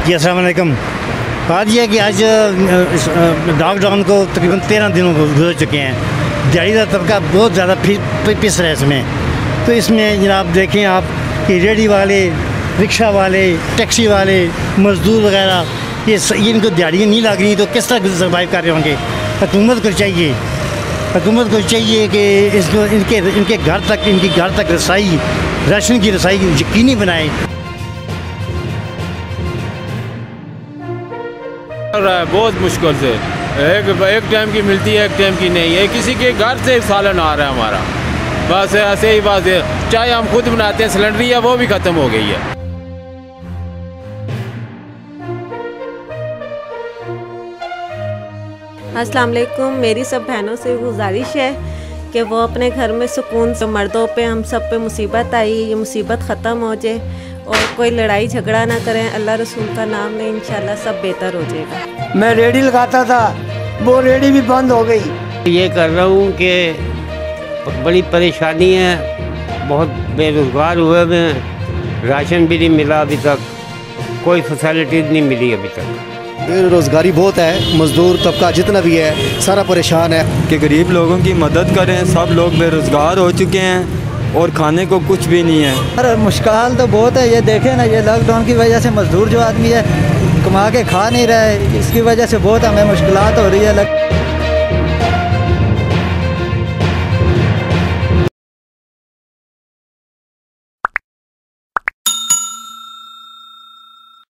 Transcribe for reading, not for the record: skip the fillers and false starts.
जी अस्सलाम वालेकुम। बात यह है कि आज लॉकडाउन को तकरीबन 13 दिनों गुजर चुके हैं। दिहाड़ी का तबका बहुत ज़्यादा पिस रहा है इसमें। तो इसमें जनाब देखें आप कि रेडी वाले, रिक्शा वाले, टैक्सी वाले, मज़दूर वगैरह ये इनको दिहाड़ियाँ नहीं लग रही तो किस तरह सर्वाइव कर रहे होंगे। हुकूमत को चाहिए कि इसको इनके घर तक रसाई, राशन की रसाई यकीनी बनाए। बहुत मुश्किल से एक टाइम की मिलती है, एक टाइम की नहीं है। किसी के घर से सालन आ रहा है हमारा, बस ऐसे ही बात है। चाय हम खुद बनाते हैं, सिलेंडर है वो भी ख़त्म हो गई है। अस्सलाम वालेकुम। मेरी सब बहनों से गुजारिश है कि वो अपने घर में सुकून से, मर्दों पे हम सब पे मुसीबत आई, ये मुसीबत ख़त्म हो जाए और कोई लड़ाई झगड़ा ना करें। अल्लाह रसूल का नाम लें, इंशाल्लाह सब बेहतर हो जाएगा। मैं रेडी लगाता था, वो रेडी भी बंद हो गई। ये कर रहा हूँ कि बड़ी परेशानी है, बहुत बेरोज़गार हुए मैं, राशन भी नहीं मिला अभी तक, कोई फैसिलिटीज़ नहीं मिली अभी तक। बेरोज़गारी बहुत है, मज़दूर तबका जितना भी है सारा परेशान है कि गरीब लोगों की मदद करें। सब लोग बेरोज़गार हो चुके हैं और खाने को कुछ भी नहीं है। अरे मुश्किल तो बहुत है, ये देखें ना, ये लॉकडाउन की वजह से मज़दूर जो आदमी है कमा के खा नहीं रहे, इसकी वजह से बहुत हमें मुश्किलात हो रही है।